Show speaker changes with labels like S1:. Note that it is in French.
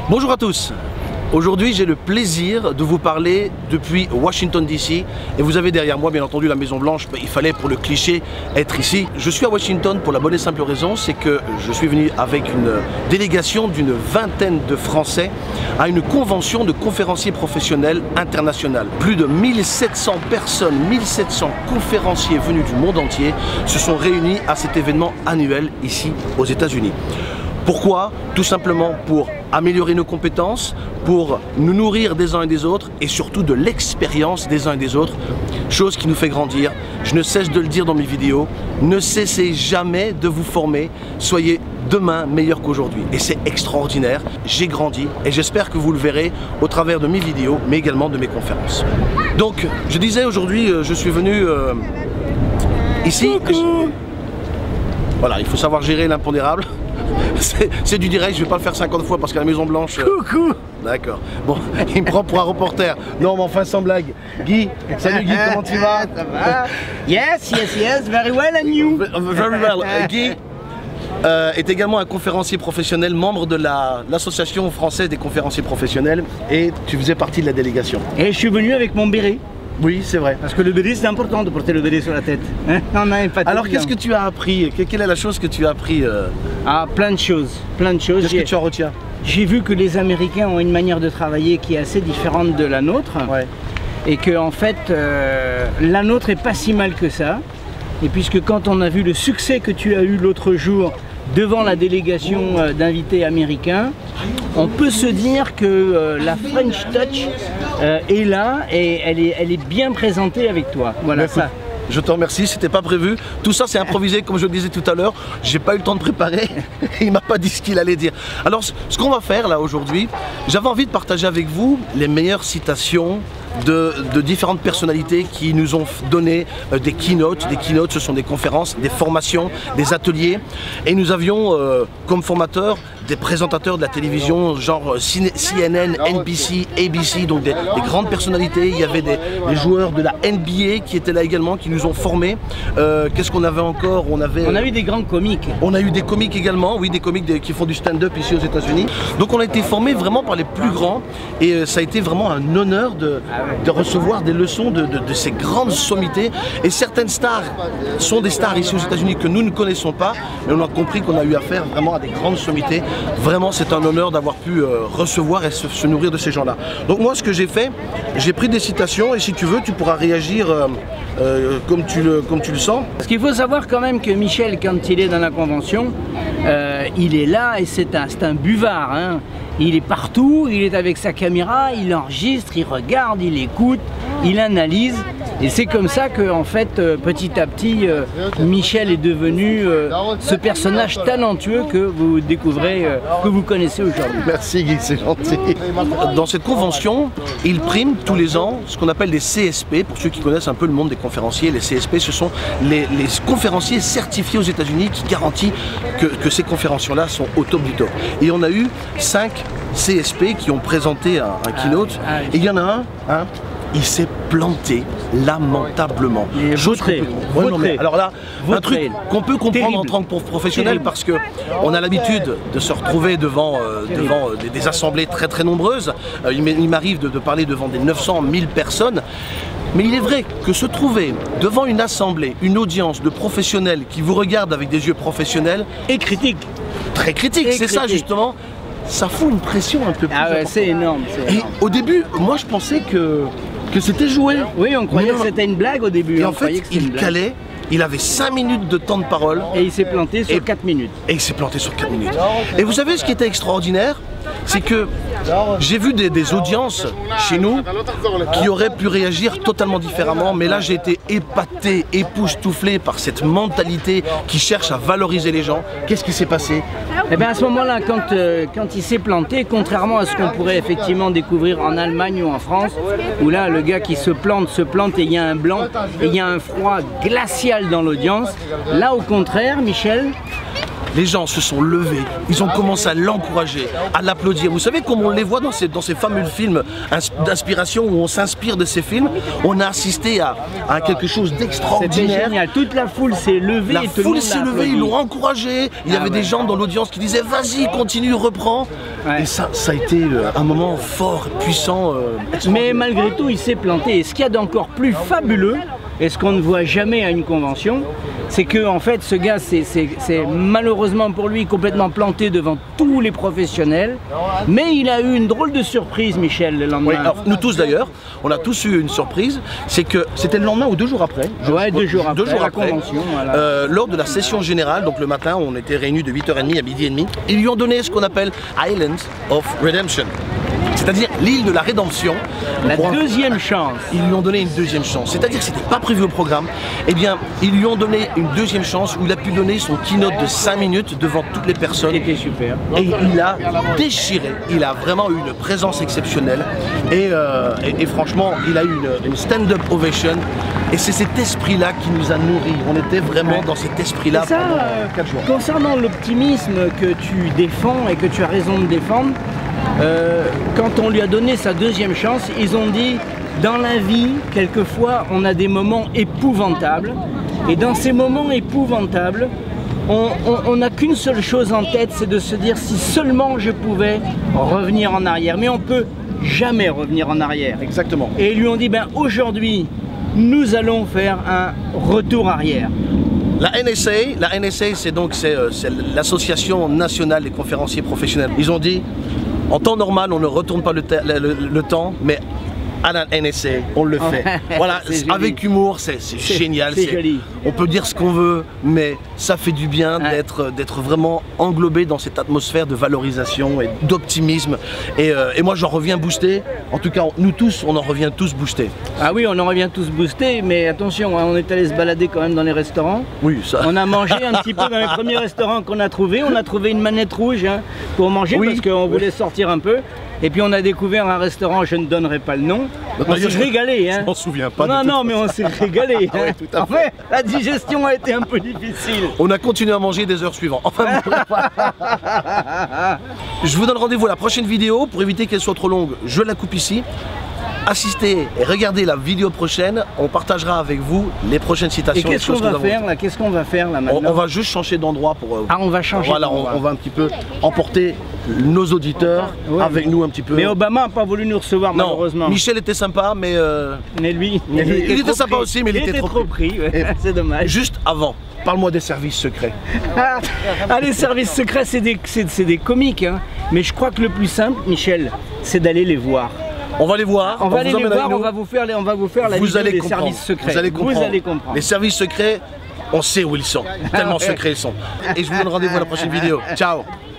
S1: Bonjour à tous. Aujourd'hui, j'ai le plaisir de vous parler depuis Washington DC. Et vous avez derrière moi, bien entendu, la Maison Blanche. Il fallait, pour le cliché, être ici. Je suis à Washington pour la bonne et simple raison, c'est que je suis venu avec une délégation d'une vingtaine de Français à une convention de conférenciers professionnels internationaux. Plus de 1700 personnes, 1700 conférenciers venus du monde entier se sont réunis à cet événement annuel ici aux États-Unis. Pourquoi? Tout simplement pour améliorer nos compétences, pour nous nourrir des uns et des autres et surtout de l'expérience des uns et des autres, chose qui nous fait grandir. Je ne cesse de le dire dans mes vidéos, ne cessez jamais de vous former, soyez demain meilleur qu'aujourd'hui. Et c'est extraordinaire, j'ai grandi et j'espère que vous le verrez au travers de mes vidéos, mais également de mes conférences. Donc, je disais aujourd'hui, je suis venu ici. Voilà, il faut savoir gérer l'impondérable. C'est du direct, je vais pas le faire 50 fois parce qu'à la Maison Blanche...
S2: Coucou.
S1: D'accord. Bon, il me prend pour un reporter. Non, mais enfin, sans blague. Guy, salut Guy, comment tu vas?
S2: Ça va? Yes, very well, and you?
S1: Very well. Guy est également un conférencier professionnel, membre de l'Association française des conférenciers professionnels, et tu faisais partie de la délégation.
S2: Et je suis venu avec mon béret.
S1: Oui, c'est vrai.
S2: Parce que le béret, c'est important de porter le béret sur la tête. Hein?
S1: Alors, qu'est-ce que tu as appris? Quelle est la chose que tu as appris?
S2: Ah, plein de choses. Qu'est-ce
S1: que tu en retiens?
S2: J'ai vu que les Américains ont une manière de travailler qui est assez différente de la nôtre.
S1: Ouais. Et
S2: que, en fait, la nôtre est pas si mal que ça. Et puisque quand on a vu le succès que tu as eu l'autre jour devant la délégation d'invités américains, on peut se dire que la French Touch est là et elle est bien présentée avec toi. Voilà.
S1: Ça. Je te remercie, c'était pas prévu. Tout ça c'est improvisé comme je le disais tout à l'heure. J'ai pas eu le temps de préparer. Il m'a pas dit ce qu'il allait dire. Alors ce qu'on va faire là aujourd'hui, j'avais envie de partager avec vous les meilleures citations de différentes personnalités qui nous ont donné des keynotes. Des keynotes, ce sont des conférences, des formations, des ateliers. Et nous avions comme formateurs des présentateurs de la télévision, genre CNN, NBC, ABC, donc des grandes personnalités. Il y avait des joueurs de la NBA qui étaient là également, qui nous ont formés. Qu'est-ce qu'on avait encore? On a
S2: eu des grands comiques.
S1: On a eu des comiques également, oui, des comiques qui font du stand-up ici aux États-Unis. Donc on a été formés vraiment par les plus grands et ça a été vraiment un honneur de recevoir des leçons de ces grandes sommités. Et certaines stars sont des stars ici aux États-Unis que nous ne connaissons pas, mais on a compris qu'on a eu affaire vraiment à des grandes sommités. Vraiment, c'est un honneur d'avoir pu recevoir et se nourrir de ces gens-là. Donc moi, ce que j'ai fait, j'ai pris des citations et si tu veux, tu pourras réagir comme tu le sens.
S2: Parce qu'il faut savoir quand même que Michel, quand il est dans la convention, il est là et c'est un buvard. Hein. Il est partout, il est avec sa caméra, il enregistre, il regarde, il écoute, il analyse. Et c'est comme ça que, en fait, petit à petit, Michel est devenu ce personnage talentueux que vous découvrez, que vous connaissez aujourd'hui.
S1: Merci Guy, c'est gentil. Dans cette convention, il prime tous les ans ce qu'on appelle les CSP. Pour ceux qui connaissent un peu le monde des conférenciers, les CSP, ce sont les conférenciers certifiés aux États-Unis qui garantissent que ces conférences-là sont au top du top. Et on a eu 5 CSP qui ont présenté un keynote. Et il y en a un, il s'est planté lamentablement. Alors là, un truc qu'on peut comprendre en tant que professionnel parce que on a l'habitude de se retrouver devant des assemblées très très nombreuses. Il m'arrive de parler devant des 900, 1000 personnes. Mais il est vrai que se trouver devant une assemblée, une audience de professionnels qui vous regardent avec des yeux professionnels
S2: et critiques,
S1: très critiques, c'est ça justement. Ça fout une pression un peu plus.
S2: Ah ouais, c'est énorme.
S1: Et au début, moi je pensais que c'était joué.
S2: Oui, on croyait que c'était une blague au début.
S1: Et en fait, il calait, il avait 5 minutes de temps de parole.
S2: Et il s'est planté sur 4 minutes.
S1: Et il s'est planté sur 4 minutes. Et vous savez ce qui était extraordinaire? C'est que j'ai vu des audiences chez nous qui auraient pu réagir totalement différemment, mais là j'ai été épaté, époustouflé par cette mentalité qui cherche à valoriser les gens. Qu'est-ce qui s'est passé?
S2: Eh bien à ce moment-là, quand il s'est planté, contrairement à ce qu'on pourrait effectivement découvrir en Allemagne ou en France, où là le gars qui se plante et il y a un blanc et il y a un froid glacial dans l'audience, là au contraire, Michel,
S1: les gens se sont levés, ils ont commencé à l'encourager, à l'applaudir. Vous savez comme on les voit dans ces fameux films d'inspiration où on s'inspire de ces films, on a assisté à quelque chose d'extraordinaire.
S2: C'était génial, toute la foule s'est levée.
S1: La foule s'est levée, ils l'ont encouragé. Il y avait des gens dans l'audience qui disaient vas-y, continue, reprends. Ouais. Et ça a été un moment fort, puissant.
S2: Mais malgré tout, il s'est planté. Et ce qu'il y a d'encore plus fabuleux, et ce qu'on ne voit jamais à une convention, c'est que en fait ce gars c'est malheureusement pour lui complètement planté devant tous les professionnels, mais il a eu une drôle de surprise, Michel, le lendemain.
S1: Oui, alors, nous tous d'ailleurs, on a tous eu une surprise, c'est que c'était le lendemain ou 2 jours après.
S2: Ouais, 2 jours après, la
S1: après,
S2: convention. Voilà.
S1: Lors de la session générale, donc le matin, on était réunis de 8h30 à 12h30, ils lui ont donné ce qu'on appelle Island of Redemption. C'est-à-dire l'île de la rédemption.
S2: La deuxième chance.
S1: Ils lui ont donné une deuxième chance. C'est-à-dire que ce n'était pas prévu au programme. Eh bien, ils lui ont donné une deuxième chance où il a pu donner son keynote de 5 minutes devant toutes les personnes.
S2: C'était super.
S1: Et il a déchiré. Il a vraiment eu une présence exceptionnelle. Et franchement, il a eu une stand-up ovation. Et c'est cet esprit-là qui nous a nourris. On était vraiment dans cet esprit-là pendant 4 jours.
S2: Concernant l'optimisme que tu défends et que tu as raison de défendre, quand on lui a donné sa deuxième chance, ils ont dit dans la vie, quelquefois, on a des moments épouvantables. Et dans ces moments épouvantables, on n'a qu'une seule chose en tête, c'est de se dire si seulement je pouvais revenir en arrière. Mais on peut jamais revenir en arrière.
S1: Exactement.
S2: Et ils lui ont dit, ben aujourd'hui, nous allons faire un retour arrière.
S1: La NSA, c'est donc l'association nationale des conférenciers professionnels. Ils ont dit, en temps normal, on ne retourne pas le temps, mais à la NSA, on le fait. Voilà, avec humour, c'est génial.
S2: Joli.
S1: On peut dire ce qu'on veut, mais ça fait du bien d'être vraiment englobé dans cette atmosphère de valorisation et d'optimisme. Et moi, j'en reviens boosté. En tout cas, nous tous, on en revient tous boostés.
S2: Ah oui, on en revient tous boostés, mais attention, on est allé se balader quand même dans les restaurants.
S1: Oui, ça.
S2: On a mangé un petit peu dans les premiers restaurants qu'on a trouvés. On a trouvé une manette rouge pour manger parce qu'on voulait sortir un peu. Et puis on a découvert un restaurant, je ne donnerai pas le nom. On s'est régalé.
S1: Je m'en souviens pas.
S2: Non, mais on s'est régalé.
S1: Ah ouais, tout à fait.
S2: En fait, la digestion a été un peu difficile.
S1: On a continué à manger des heures suivantes. Enfin, je vous donne rendez-vous à la prochaine vidéo. Pour éviter qu'elle soit trop longue, je la coupe ici. Assistez et regardez la vidéo prochaine. On partagera avec vous les prochaines citations.
S2: Et qu'est-ce qu'on va faire là? Qu'est-ce qu'on va faire là maintenant?
S1: On va juste changer d'endroit pour.
S2: Ah, on va changer.
S1: Voilà, on va un petit peu emporter nos auditeurs avec nous un petit peu.
S2: Mais Obama n'a pas voulu nous recevoir malheureusement.
S1: Michel était sympa, mais
S2: lui,
S1: il était sympa aussi, mais il était trop
S2: pris. C'est dommage.
S1: Juste avant. Parle-moi des services secrets.
S2: Les services secrets, c'est des comiques. Hein. Mais je crois que le plus simple, Michel, c'est d'aller les voir.
S1: On va les voir.
S2: On va aller les voir, on va vous faire la liste des services secrets.
S1: Vous allez comprendre.
S2: comprendre.
S1: Les services secrets, on sait où ils sont. Tellement secrets ils sont. Et je vous donne rendez-vous à la prochaine vidéo. Ciao.